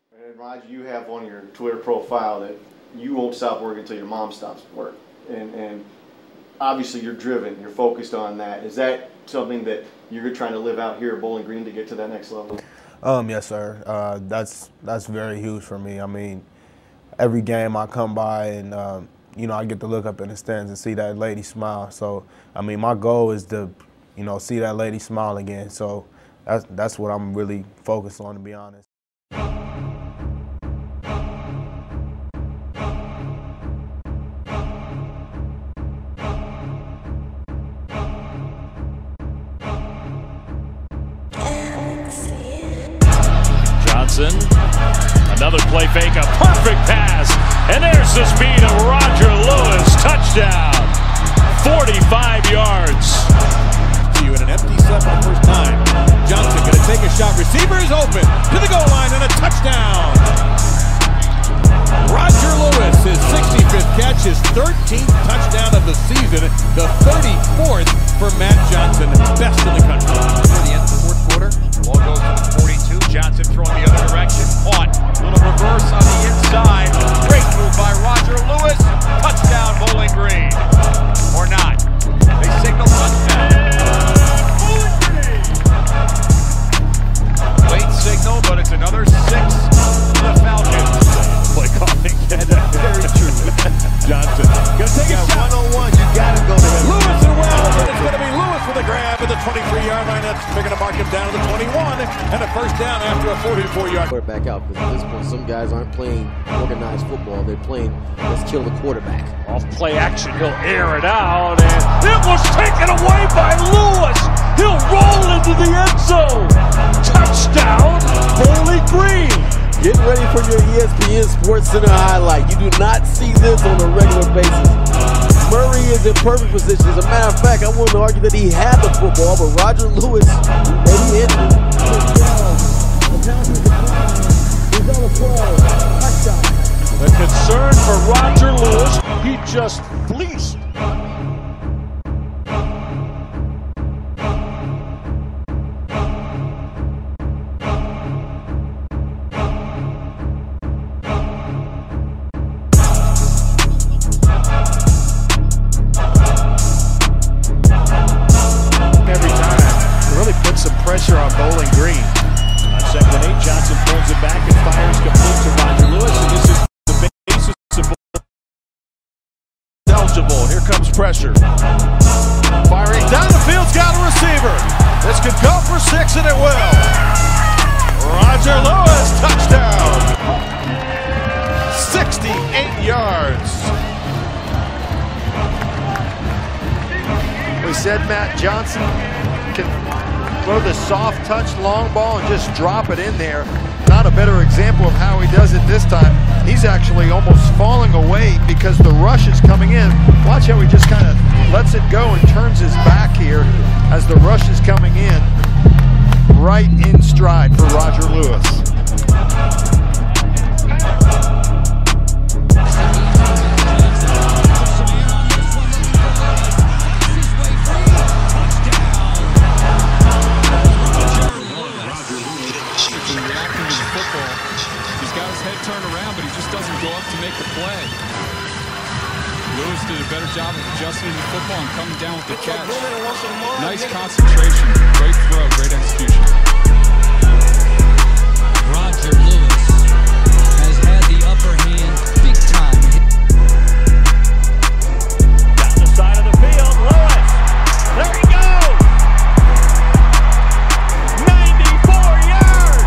And Roger, you have on your Twitter profile that you won't stop working until your mom stops work. And obviously you're driven, you're focused on that. Is that something that you're trying to live out here at Bowling Green to get to that next level? Yes, sir. That's very huge for me. I mean, every game I come by and, you know, I get to look up in the stands and see that lady smile. So, I mean, my goal is to, you know, see that lady smile again. So that's what I'm really focused on, to be honest. Another play fake, a perfect pass, and there's the speed of Roger Lewis. Touchdown, 45 yards. You in an empty set for the first time. Johnson going to take a shot. Receiver is open to the goal line and a touchdown. Roger Lewis, his 65th catch, his 13th touchdown of the season, the 34th for Matt Johnson, best in the country. Near the end of the fourth quarter, ball goes to the 42. Johnson throwing the other direction. Caught. Little reverse on the inside. Great move by Roger Lewis. Touchdown, Bowling Green. Or not. They signal touchdown. Late signal, but it's another 6 for the Falcons. Play calling. Very true. Johnson gonna take a shot. One-on-one, you gotta go to him. Lewis and Wells, and it's gonna be Lewis with a grab at the 23-yard line. That's they're gonna mark him down to the 21, and a first down after a 44-yard. Quarterback out, because at this point, some guys aren't playing organized football. They're playing, let's kill the quarterback. Off play action, he'll air it out, and it was taken away by Lewis. He'll roll into the end zone. Touchdown, Bowling Green. Get ready for your ESPN Sports Center highlight. You do not see this on a regular basis. Murray is in perfect position. As a matter of fact, I wouldn't argue that he had the football, but Roger Lewis, maybe injured. The concern for Roger Lewis, he just fleeced. Pressure on Bowling Green. On 2nd and 8, Johnson pulls it back and fires complete to Roger Lewis, and this is the basis of eligible. Here comes pressure. Firing down the field's got a receiver. This could go for 6, and it will. Roger Lewis, touchdown. 68 yards. We said Matt Johnson can throw the soft touch long ball and just drop it in there. Not a better example of how he does it this time. He's actually almost falling away because the rush is coming in. Watch how he just kind of lets it go and turns his back here as the rush is coming in. Right in stride for Roger Lewis. He's got his head turned around, but he just doesn't go up to make the play. Lewis did a better job of adjusting to the football and coming down with the catch. Nice concentration, great throw, great execution. Roger Lewis has had the upper hand big time. Down the side of the field, Lewis. There he goes. 94 yards.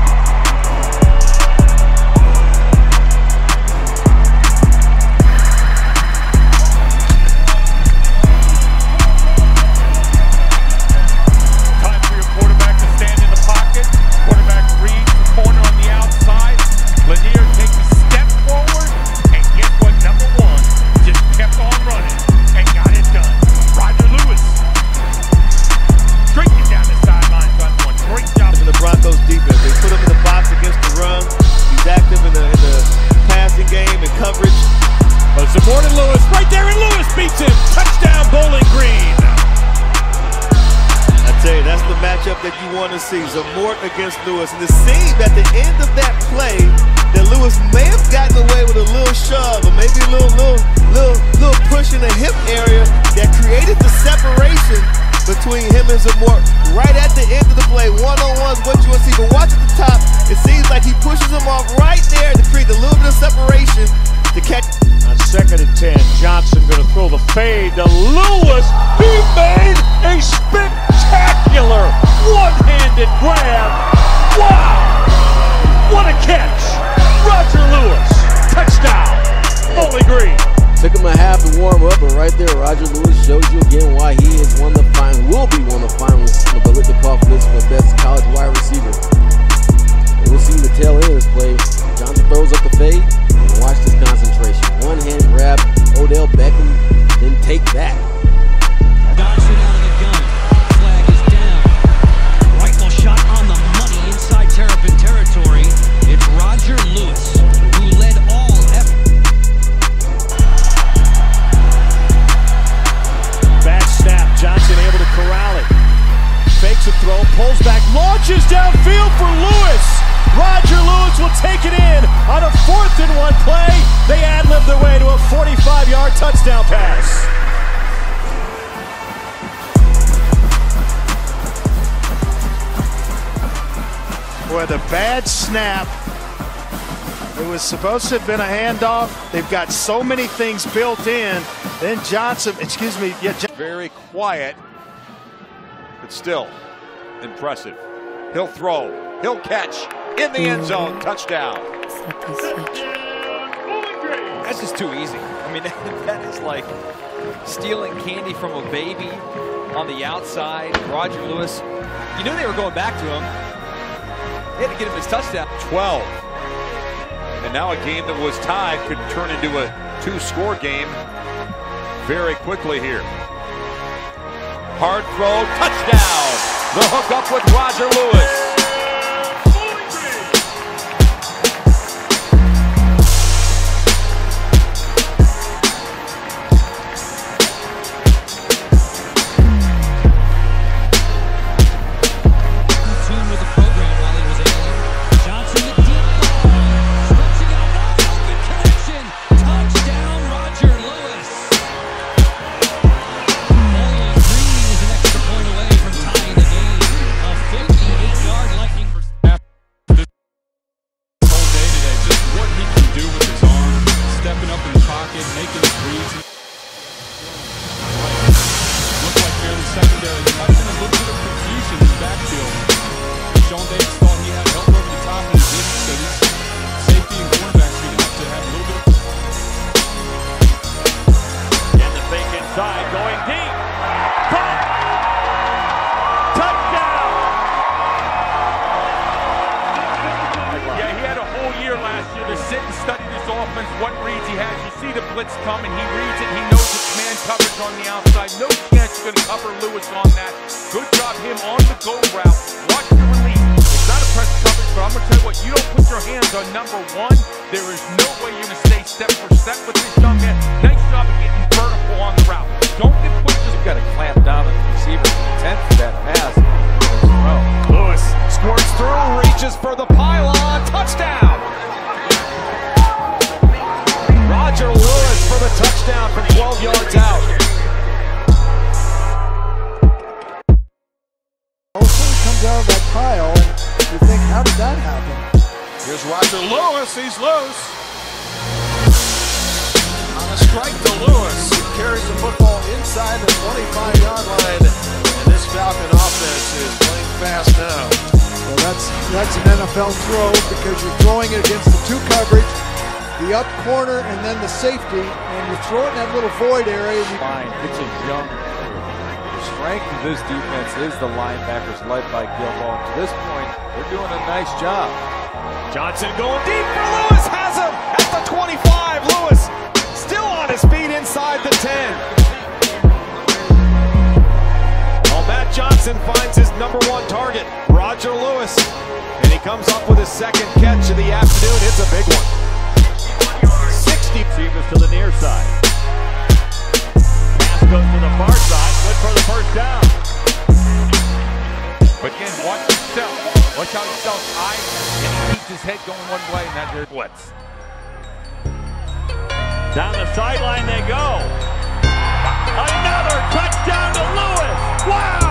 Time for your quarterback to stand in the pocket. Quarterback reads the corner on the outside. Lanier takes a step forward, and guess what? Number 1 just kept on running and got it done. Roger Lewis streaking down the sideline, got one great job. In the Broncos defense, they put him in the box against the run. He's active in the passing game and coverage. But some more to Lewis, right there, and Lewis beats him. Touchdown, Bowling Green. I tell you, that's the matchup that you want to see. Zamort against Lewis. And it seemed at the end of that play, fade to Lewis. He made a spectacular one-handed grab. Wow! What a catch! Roger Lewis, touchdown, Bowling Green. Took him a half to warm up, but right there, Roger Lewis shows you again why he is will be one of the finalists on the Biletnikoff list for best college wide receiver. And we'll see the tail end of this play. Johnson throws up the fade, and watch this concentration. One hand grab, Odell Beckham, then take that. Dodson out of the gun. Flag is down. Rifle shot on the money inside Terrapin territory. It's Roger Lewis, who led all effort. Bad snap, Johnson able to corral it. Fakes a throw, pulls back, launches downfield for Lewis. Roger Lewis will take it in on a 4th-and-1 play. They ad-lib their way to a 45-yard touchdown pass. Boy, the bad snap. It was supposed to have been a handoff. They've got so many things built in. Then Johnson, Very quiet, but still impressive. He'll throw, he'll catch, in the end zone, touchdown. That's just too easy. I mean, that is like stealing candy from a baby on the outside. Roger Lewis, you knew they were going back to him. They had to get him his touchdown. 12. And now a game that was tied could turn into a 2-score game very quickly here. Hard throw, touchdown. The hook up with Roger Lewis. What reads he has, you see the blitz coming, he reads it, he knows it's man coverage on the outside. No chance you're going to cover Lewis on that. Good job him on the go route. Watch the release. It's not a press coverage, but I'm going to tell you what, you don't put your hands on number one, there is no way you're going to stay step for step with this young man. Nice job of getting vertical on the route. Don't get pushed. You've got to clamp down on the receiver intent for that pass. Lewis squirts through, reaches for the pylon, touchdown! Roger Lewis for the touchdown from 12 yards out. Olsen comes out of that pile, and you think, how did that happen? Here's Roger Lewis, he's loose. On a strike to Lewis, he carries the football inside the 25-yard line. And this Falcon offense is playing fast now. Well, that's an NFL throw because you're throwing it against the two coverage, the up corner, and then the safety, and you throw it in that little void area. Line, it's a young group. The strength of this defense is the linebackers led by Gilmore. To this point, they're doing a nice job. Johnson going deep for Lewis, has him at the 25. Lewis still on his feet inside the 10. Well, Matt Johnson finds his #1 target, Roger Lewis, and he comes up with his second catch of the afternoon. It's a big one. 60 receivers to the near side. Pass goes to the far side, good for the first down. But again, watch himself. Watch how he sells eyes, and he keeps his head going one way, and that's your blitz. Down the sideline they go. Another touchdown to Lewis. Wow!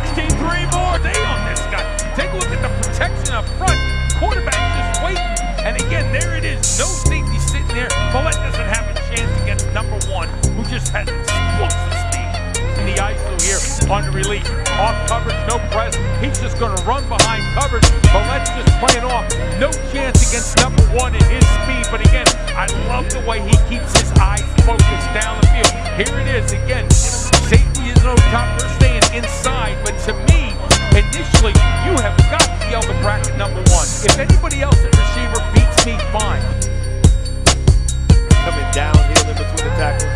More. They on this guy. Take a look at the protection up front. Quarterback just waiting on the release. Off coverage, no press. He's just going to run behind coverage, but let's just play it off. No chance against number one at his speed, but again, I love the way he keeps his eyes focused down the field. Here it is again. Safety is no top. They're staying inside, but to me, initially, you have got to be able to bracket number one. If anybody else at receiver beats me, fine. Coming downhill in between the tackles.